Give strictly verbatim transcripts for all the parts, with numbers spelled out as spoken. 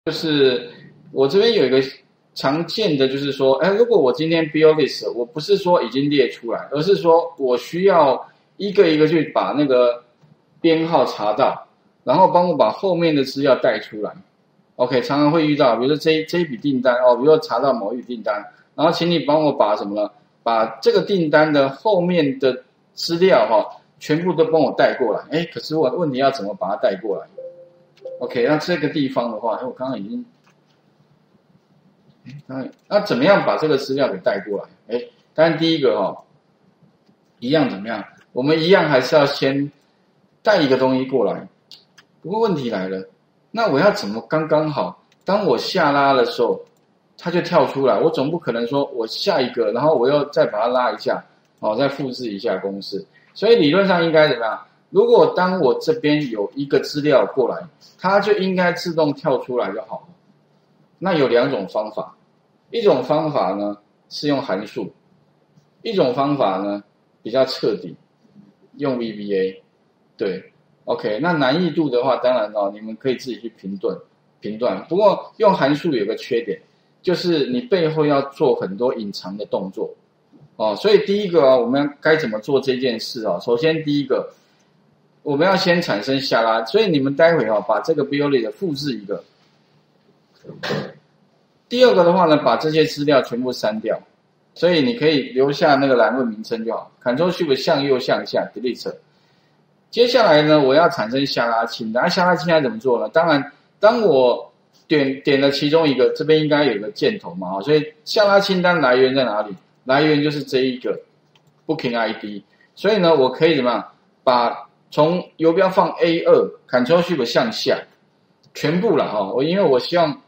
就是我这边有一个常见的，就是说，哎，如果我今天 build list， 我不是说已经列出来，而是说我需要一个一个去把那个编号查到，然后帮我把后面的资料带出来。OK， 常常会遇到，比如说这这一笔订单哦，比如说查到某一笔订单，然后请你帮我把什么呢？把这个订单的后面的资料哈、哦，全部都帮我带过来。哎，可是我问题要怎么把它带过来 ？OK， 那这个地方的话，哎，我刚刚已经，哎，那怎么样把这个资料给带过来？哎，当然第一个哈、哦，一样怎么样？我们一样还是要先带一个东西过来。不过问题来了。那我要怎么刚刚好？当我下拉的时候，它就跳出来。我总不可能说我下一个，然后我又再把它拉一下，哦，再复制一下公式。所以理论上应该怎么样？如果当我这边有一个资料过来，它就应该自动跳出来就好了。那有两种方法，一种方法呢是用函数，一种方法呢比较彻底，用 V B A， 对。OK， 那难易度的话，当然哦，你们可以自己去评断评断。不过用函数有个缺点，就是你背后要做很多隐藏的动作哦。所以第一个哦，我们该怎么做这件事哦？首先第一个，我们要先产生下拉，所以你们待会哦把这个 build list 复制一个。第二个的话呢，把这些资料全部删掉，所以你可以留下那个栏位名称就好 ，Ctrl Shift 向右向下 Delete。接下来呢，我要产生下拉清单。那、啊、下拉清单怎么做呢？当然，当我点点了其中一个，这边应该有个箭头嘛，所以下拉清单来源在哪里？来源就是这一个 Booking I D。所以呢，我可以怎么样？把从游标放 A 二 ，Ctrl Shift 向下，全部了哈。我因为我希望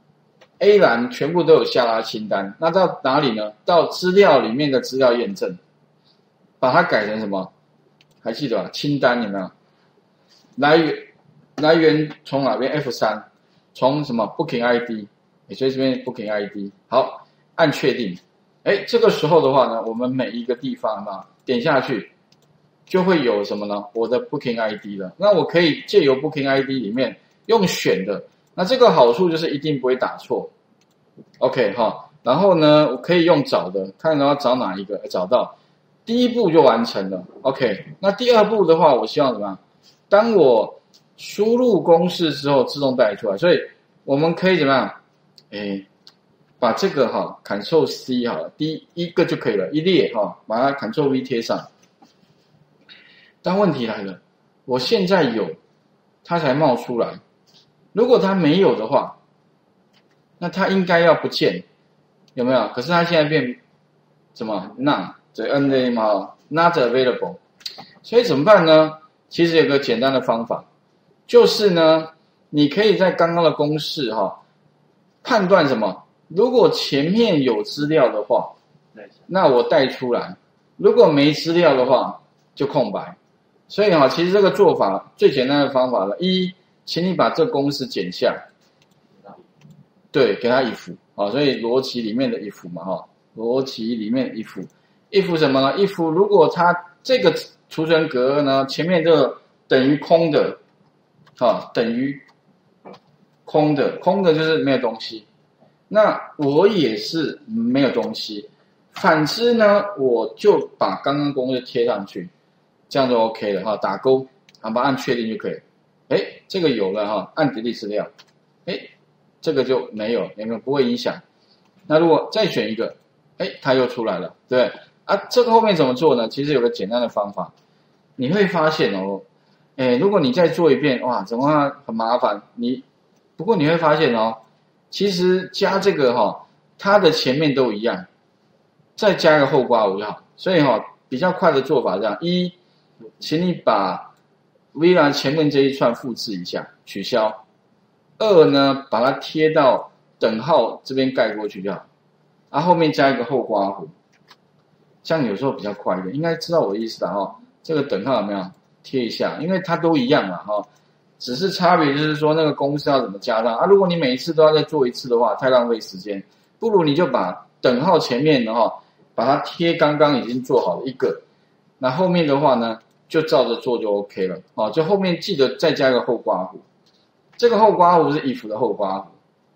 A 栏全部都有下拉清单。那到哪里呢？到资料里面的资料验证，把它改成什么？还记得吧？清单有没有？来源来源从哪边 ？F 三， 从什么 Booking I D， 所以这边 Booking I D， 好，按确定。哎，这个时候的话呢，我们每一个地方呢点下去，就会有什么呢？我的 Booking I D 了。那我可以借由 Booking I D 里面用选的，那这个好处就是一定不会打错。OK 哈，然后呢，我可以用找的，看要找哪一个，找到。第一步就完成了 ，OK。那第二步的话，我希望怎么样？当我输入公式之后，自动带出来。所以我们可以怎么样？哎，把这个哈 ，Ctrl C 好了，第一个就可以了，一列哈，把它 Ctrl V 贴上。但问题来了，我现在有，它才冒出来。如果它没有的话，那它应该要不见，有没有？可是它现在变什么 ？None。对 N A 嘛 ，not available， 所以怎么办呢？其实有个简单的方法，就是呢，你可以在刚刚的公式哈、哦，判断什么？如果前面有资料的话，那我带出来；如果没资料的话，就空白。所以哈、哦，其实这个做法最简单的方法了，一，请你把这个公式剪下，对，给它 if 啊，所以逻辑里面的 if 嘛哈，逻辑里面 if。if 什么呢 ？if 如果它这个储存格呢，前面这个等于空的，啊，等于空的，空的就是没有东西。那我也是没有东西。反之呢，我就把刚刚公式贴上去，这样就 OK 了哈，打勾，好，把它按确定就可以。哎，这个有了哈，按 delete 资料，哎，这个就没有，有没有不会影响？那如果再选一个，哎，它又出来了，对不对？啊，这个后面怎么做呢？其实有个简单的方法，你会发现哦，哎，如果你再做一遍，哇，怎么很麻烦？你不过你会发现哦，其实加这个哈、哦，它的前面都一样，再加一个后括弧就好。所以哈、哦，比较快的做法这样：一，请你把 V 栏前面这一串复制一下，取消；二呢，把它贴到等号这边盖过去就好，啊，后面加一个后括弧。这样有时候比较快一点，应该知道我的意思的哈。这个等号有没有贴一下？因为它都一样嘛哈，只是差别就是说那个公式要怎么加上啊。如果你每一次都要再做一次的话，太浪费时间，不如你就把等号前面的哈，把它贴刚刚已经做好的一个，那后面的话呢，就照着做就 OK 了哦。就后面记得再加一个后括弧，这个后括弧是 if 的后括弧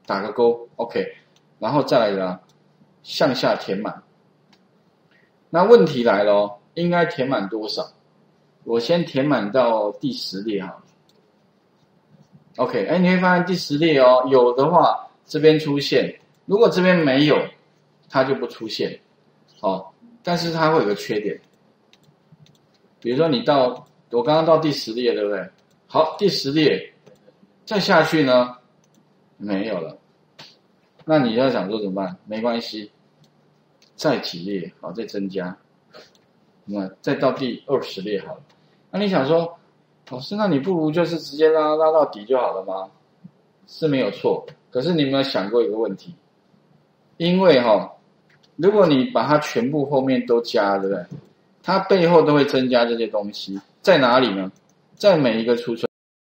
打个勾 ，OK， 然后再来呢，向下填满。那问题来了哦，应该填满多少？我先填满到第十列好了。OK， 哎，你会发现第十列哦，有的话这边出现，如果这边没有，它就不出现。哦，但是它会有个缺点，比如说你到我刚刚到第十列，对不对？好，第十列再下去呢，没有了。那你要想说怎么办？没关系，再几列，好，再增加，那再到第二十列好了。那你想说，老师，那你不如就是直接拉拉到底就好了吗？是没有错，可是你有没有想过一个问题？因为哈、哦，如果你把它全部后面都加，对不对？它背后都会增加这些东西，在哪里呢？在每一个储存